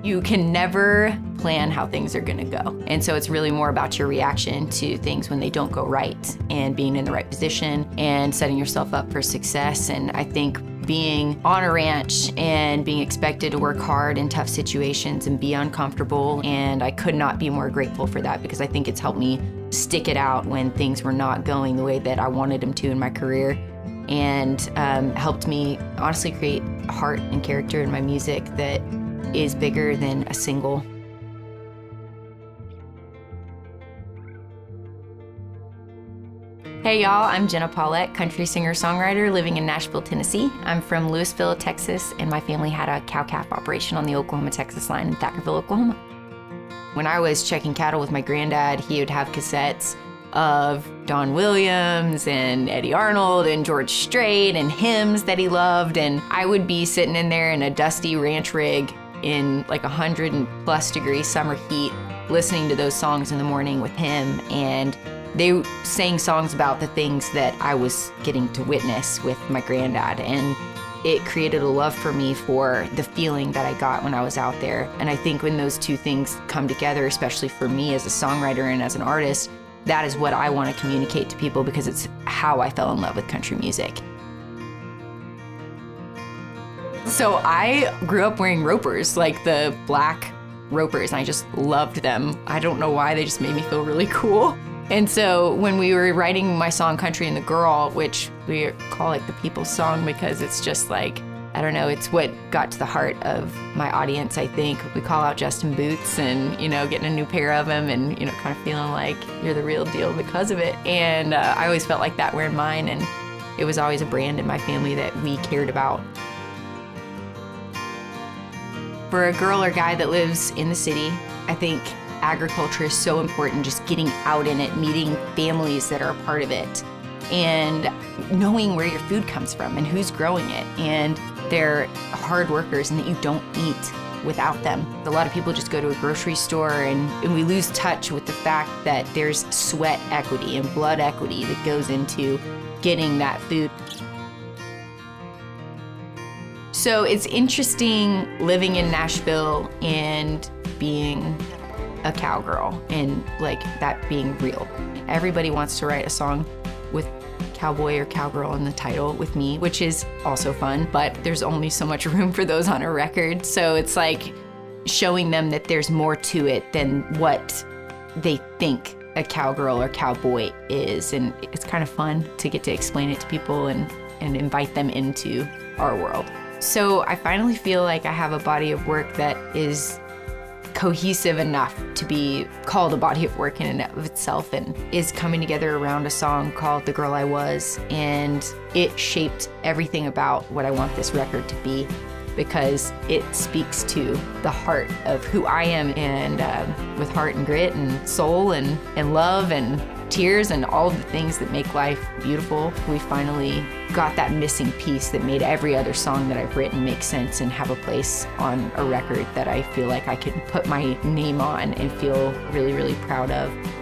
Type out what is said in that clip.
You can never plan how things are gonna go. And so it's really more about your reaction to things when they don't go right and being in the right position and setting yourself up for success. And I think being on a ranch and being expected to work hard in tough situations and be uncomfortable, and I could not be more grateful for that, because I think it's helped me stick it out when things were not going the way that I wanted them to in my career, and helped me honestly create heart and character in my music that is bigger than a single. Hey y'all, I'm Jenna Paulette, country singer-songwriter living in Nashville, Tennessee. I'm from Louisville, Texas, and my family had a cow-calf operation on the Oklahoma-Texas line in Thackerville, Oklahoma. When I was checking cattle with my granddad, he would have cassettes of Don Williams and Eddie Arnold and George Strait and hymns that he loved, and I would be sitting in there in a dusty ranch rig in like 100+ degree summer heat, listening to those songs in the morning with him, and they sang songs about the things that I was getting to witness with my granddad, and it created a love for me for the feeling that I got when I was out there. And I think when those two things come together, especially for me as a songwriter and as an artist, that is what I want to communicate to people, because it's how I fell in love with country music. So I grew up wearing ropers, like the black ropers, and I just loved them. I don't know why, they just made me feel really cool. And so when we were writing my song Country and the Girl, which we call it the people's song because it's just like, I don't know, it's what got to the heart of my audience, I think. We call out Justin Boots and, you know, getting a new pair of them and, you know, kind of feeling like you're the real deal because of it. And I always felt like that wearing mine, and it was always a brand in my family that we cared about. For a girl or guy that lives in the city, I think agriculture is so important, just getting out in it, meeting families that are a part of it, and knowing where your food comes from and who's growing it, and they're hard workers and that you don't eat without them. A lot of people just go to a grocery store and we lose touch with the fact that there's sweat equity and blood equity that goes into getting that food. So it's interesting living in Nashville and being a cowgirl and like that being real. Everybody wants to write a song with cowboy or cowgirl in the title with me, which is also fun, but there's only so much room for those on a record. So it's like showing them that there's more to it than what they think a cowgirl or cowboy is. And it's kind of fun to get to explain it to people and invite them into our world. So I finally feel like I have a body of work that is cohesive enough to be called a body of work in and of itself, and is coming together around a song called The Girl I Was, and it shaped everything about what I want this record to be, because it speaks to the heart of who I am, and with heart and grit and soul and love and tears and all the things that make life beautiful. We finally got that missing piece that made every other song that I've written make sense and have a place on a record that I feel like I can put my name on and feel really, really proud of.